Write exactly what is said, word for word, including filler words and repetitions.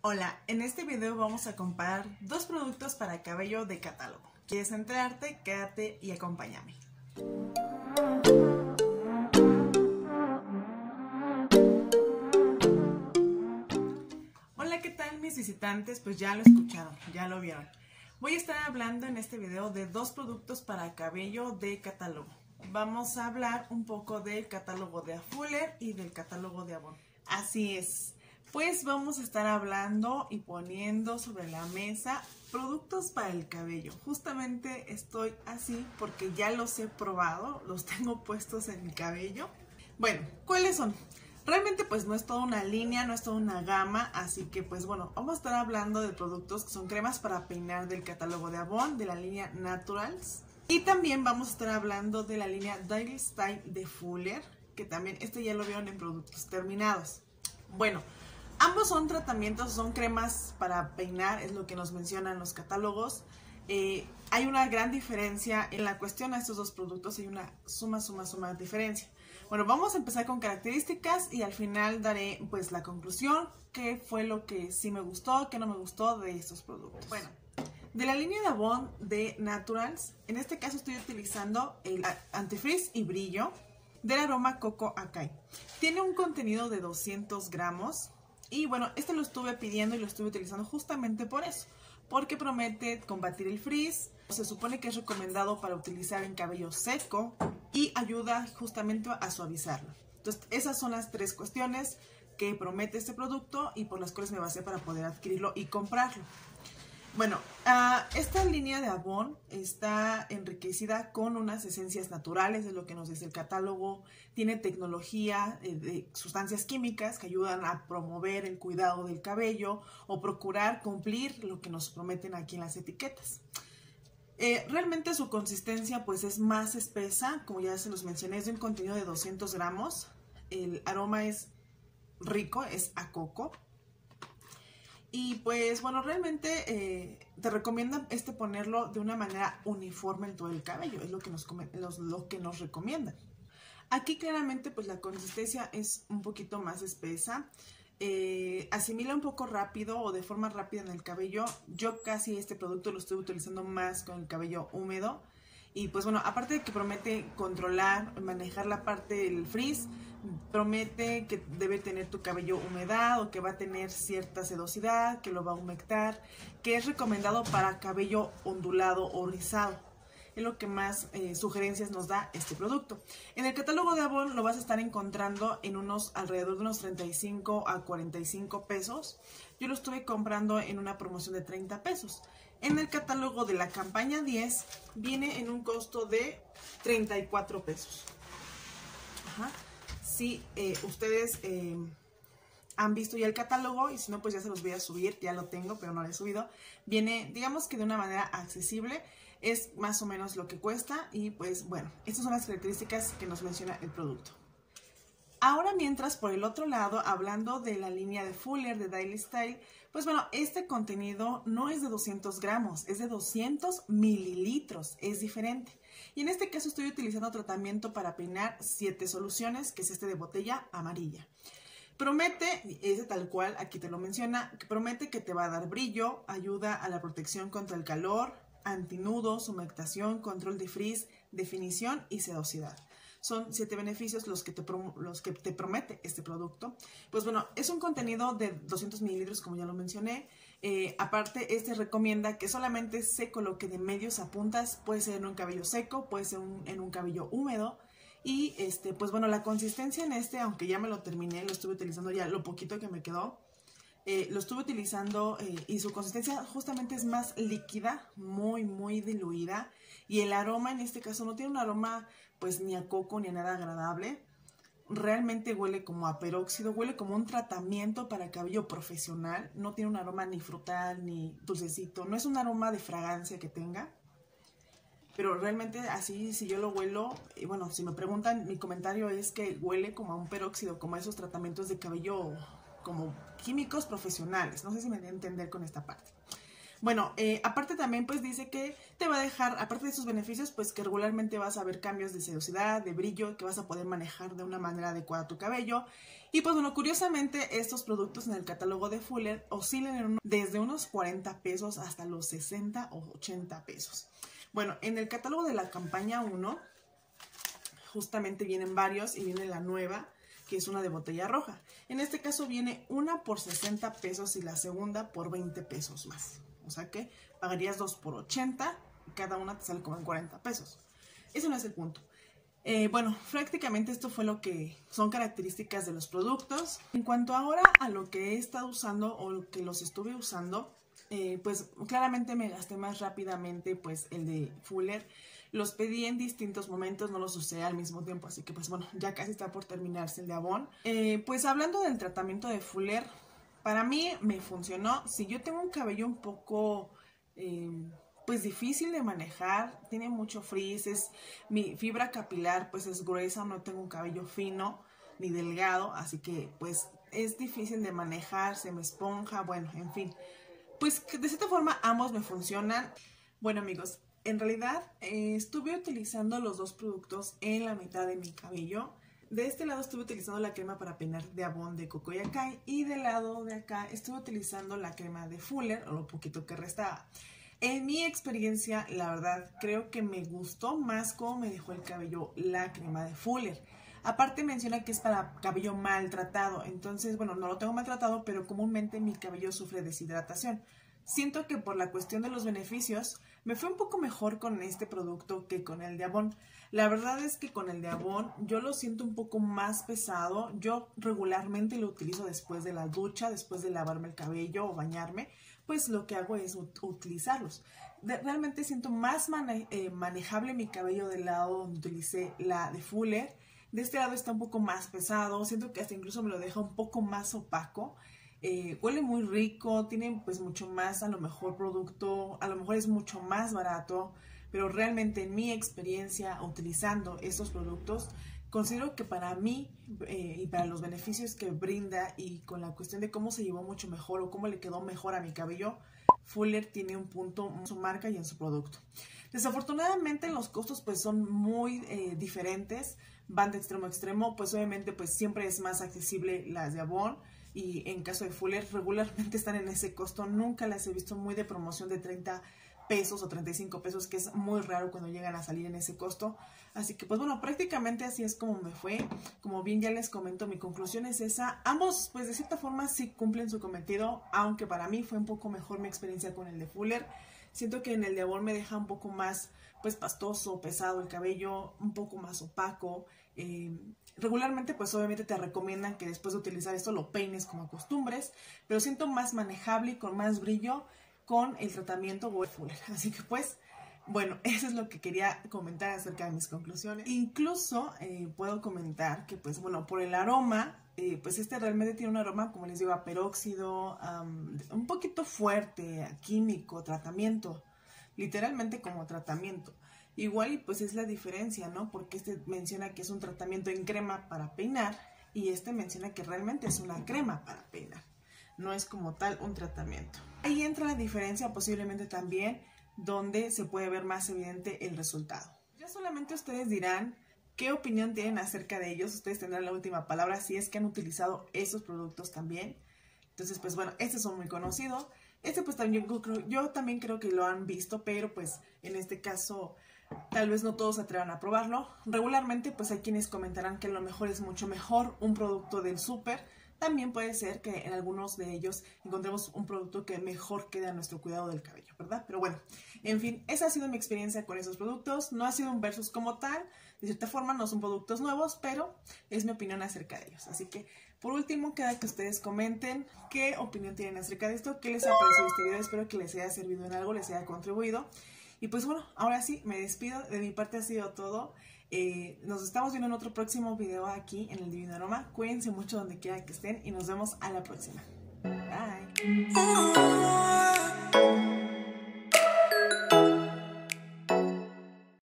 Hola, en este video vamos a comparar dos productos para cabello de catálogo. ¿Quieres enterarte? Quédate y acompáñame. Hola, ¿qué tal mis visitantes? Pues ya lo escucharon, ya lo vieron. Voy a estar hablando en este video de dos productos para cabello de catálogo. Vamos a hablar un poco del catálogo de Fuller y del catálogo de Avon. Así es. Pues vamos a estar hablando y poniendo sobre la mesa productos para el cabello. Justamente estoy así porque ya los he probado, los tengo puestos en mi cabello. Bueno, ¿cuáles son? Realmente pues no es toda una línea, no es toda una gama, así que pues bueno, vamos a estar hablando de productos que son cremas para peinar del catálogo de Avon, de la línea Naturals. Y también vamos a estar hablando de la línea Daily Style de Fuller, que también este ya lo vieron en productos terminados. Bueno, ambos son tratamientos, son cremas para peinar, es lo que nos mencionan los catálogos. Eh, hay una gran diferencia en la cuestión a estos dos productos, hay una suma, suma, suma diferencia. Bueno, vamos a empezar con características y al final daré pues la conclusión, qué fue lo que sí me gustó, qué no me gustó de estos productos. Bueno, de la línea de Avon de Naturals, en este caso estoy utilizando el antifrizz y brillo del aroma Coco Acai. Tiene un contenido de doscientos gramos. Y bueno, este lo estuve pidiendo y lo estuve utilizando justamente por eso, porque promete combatir el frizz, se supone que es recomendado para utilizar en cabello seco y ayuda justamente a suavizarlo. Entonces, esas son las tres cuestiones que promete este producto y por las cuales me basé para poder adquirirlo y comprarlo. Bueno, uh, esta línea de Avon está enriquecida con unas esencias naturales, es lo que nos dice el catálogo. Tiene tecnología eh, de sustancias químicas que ayudan a promover el cuidado del cabello o procurar cumplir lo que nos prometen aquí en las etiquetas. Eh, realmente su consistencia pues es más espesa, como ya se los mencioné, es de un contenido de doscientos gramos. El aroma es rico, es a coco. Y pues bueno, realmente eh, te recomiendan este ponerlo de una manera uniforme en todo el cabello, es lo que nos, los, lo que nos recomiendan. Aquí claramente pues la consistencia es un poquito más espesa, eh, asimila un poco rápido o de forma rápida en el cabello. Yo casi este producto lo estoy utilizando más con el cabello húmedo. Y pues bueno, aparte de que promete controlar, manejar la parte del frizz, promete que debe tener tu cabello humedad o que va a tener cierta sedosidad, que lo va a humectar, que es recomendado para cabello ondulado o rizado. Es lo que más eh, sugerencias nos da este producto. En el catálogo de Avon lo vas a estar encontrando en unos alrededor de unos treinta y cinco a cuarenta y cinco pesos. Yo lo estuve comprando en una promoción de treinta pesos. En el catálogo de la campaña diez viene en un costo de treinta y cuatro pesos. Ajá. Si eh, ustedes eh, han visto ya el catálogo, y si no pues ya se los voy a subir, ya lo tengo pero no lo he subido. Viene digamos que de una manera accesible, es más o menos lo que cuesta y pues bueno, estas son las características que nos menciona el producto. Ahora mientras por el otro lado, hablando de la línea de Fuller de Daily Style, pues bueno, este contenido no es de doscientos gramos, es de doscientos mililitros, es diferente. Y en este caso estoy utilizando tratamiento para peinar siete soluciones, que es este de botella amarilla. Promete, es tal cual, aquí te lo menciona, que promete que te va a dar brillo, ayuda a la protección contra el calor, antinudos, humectación, control de frizz, definición y sedosidad. Son siete beneficios los que, te los que te promete este producto. Pues bueno, es un contenido de doscientos mililitros, como ya lo mencioné. Eh, aparte, este recomienda que solamente se coloque de medios a puntas. Puede ser en un cabello seco, puede ser un, en un cabello húmedo. Y este, pues bueno, la consistencia en este, aunque ya me lo terminé, lo estuve utilizando ya lo poquito que me quedó. Eh, lo estuve utilizando eh, y su consistencia justamente es más líquida, muy, muy diluida. Y el aroma en este caso no tiene un aroma pues ni a coco ni a nada agradable. Realmente huele como a peróxido, huele como un tratamiento para cabello profesional. No tiene un aroma ni frutal ni dulcecito, no es un aroma de fragancia que tenga. Pero realmente así, si yo lo huelo, y bueno, si me preguntan, mi comentario es que huele como a un peróxido, como a esos tratamientos de cabello como químicos profesionales. No sé si me voy a entender con esta parte. Bueno, eh, aparte también pues dice que te va a dejar, aparte de sus beneficios, pues que regularmente vas a ver cambios de sedosidad, de brillo, que vas a poder manejar de una manera adecuada tu cabello. Y pues bueno, curiosamente estos productos en el catálogo de Fuller oscilan en uno, desde unos cuarenta pesos hasta los sesenta o ochenta pesos. Bueno, en el catálogo de la campaña uno, justamente vienen varios y viene la nueva, que es una de botella roja. En este caso viene una por sesenta pesos y la segunda por veinte pesos más. O sea que pagarías dos por ochenta y cada una te sale como en cuarenta pesos. Ese no es el punto. Eh, bueno, prácticamente esto fue lo que son características de los productos. En cuanto ahora a lo que he estado usando o lo que los estuve usando, eh, pues claramente me gasté más rápidamente pues el de Fuller. Los pedí en distintos momentos, no los usé al mismo tiempo, así que pues bueno, ya casi está por terminarse el de Avon. Eh, pues hablando del tratamiento de Fuller, para mí me funcionó. Si yo tengo un cabello un poco eh, pues difícil de manejar, tiene mucho frizz, es, mi fibra capilar pues es gruesa, no tengo un cabello fino ni delgado, así que pues es difícil de manejar, se me esponja, bueno, en fin. Pues de cierta forma ambos me funcionan. Bueno amigos, en realidad eh, estuve utilizando los dos productos en la mitad de mi cabello. De este lado estuve utilizando la crema para peinar de Avon de Coco y Acai y del lado de acá estuve utilizando la crema de Fuller, o lo poquito que restaba. En mi experiencia, la verdad, creo que me gustó más cómo me dejó el cabello la crema de Fuller. Aparte menciona que es para cabello maltratado, entonces, bueno, no lo tengo maltratado, pero comúnmente mi cabello sufre deshidratación. Siento que por la cuestión de los beneficios, me fue un poco mejor con este producto que con el de Avon. La verdad es que con el de Avon yo lo siento un poco más pesado. Yo regularmente lo utilizo después de la ducha, después de lavarme el cabello o bañarme, pues lo que hago es ut utilizarlos. De, realmente siento más mane eh, manejable mi cabello del lado donde utilicé la de Fuller. De este lado está un poco más pesado, siento que hasta incluso me lo deja un poco más opaco. Eh, huele muy rico, tiene pues mucho más a lo mejor producto, a lo mejor es mucho más barato, pero realmente en mi experiencia utilizando estos productos, considero que para mí eh, y para los beneficios que brinda y con la cuestión de cómo se llevó mucho mejor o cómo le quedó mejor a mi cabello, Fuller tiene un punto en su marca y en su producto. Desafortunadamente los costos pues son muy eh, diferentes, van de extremo a extremo, pues obviamente pues siempre es más accesible las de Avon. Y en caso de Fuller regularmente están en ese costo, nunca las he visto muy de promoción de treinta pesos o treinta y cinco pesos, que es muy raro cuando llegan a salir en ese costo. Así que pues bueno, prácticamente así es como me fue. Como bien ya les comento, mi conclusión es esa. Ambos pues de cierta forma sí cumplen su cometido, aunque para mí fue un poco mejor mi experiencia con el de Fuller. Siento que en el de Avon me deja un poco más pues pastoso, pesado el cabello, un poco más opaco. Eh, regularmente pues obviamente te recomiendan que después de utilizar esto lo peines como acostumbres, pero siento más manejable y con más brillo con el tratamiento Fuller. Así que pues bueno, eso es lo que quería comentar acerca de mis conclusiones. Incluso eh, puedo comentar que pues bueno, por el aroma, eh, pues este realmente tiene un aroma, como les digo, a peróxido, um, un poquito fuerte, a químico, tratamiento, literalmente como tratamiento. Igual y pues es la diferencia, ¿no? Porque este menciona que es un tratamiento en crema para peinar y este menciona que realmente es una crema para peinar. No es como tal un tratamiento. Ahí entra la diferencia posiblemente también donde se puede ver más evidente el resultado. Ya solamente ustedes dirán qué opinión tienen acerca de ellos. Ustedes tendrán la última palabra si es que han utilizado esos productos también. Entonces pues bueno, estos son muy conocidos. Este pues también yo, creo, yo también creo que lo han visto, pero pues en este caso tal vez no todos se atrevan a probarlo. Regularmente pues hay quienes comentarán que a lo mejor es mucho mejor un producto del súper. También puede ser que en algunos de ellos encontremos un producto que mejor quede a nuestro cuidado del cabello, ¿verdad? Pero bueno, en fin, esa ha sido mi experiencia con esos productos. No ha sido un versus como tal, de cierta forma no son productos nuevos, pero es mi opinión acerca de ellos. Así que, por último, queda que ustedes comenten qué opinión tienen acerca de esto, qué les ha parecido este video. Espero que les haya servido en algo, les haya contribuido. Y pues bueno, ahora sí, me despido. De mi parte ha sido todo. Eh, nos estamos viendo en otro próximo video aquí en el Divino Aroma. Cuídense mucho donde quiera que estén y nos vemos a la próxima. Bye.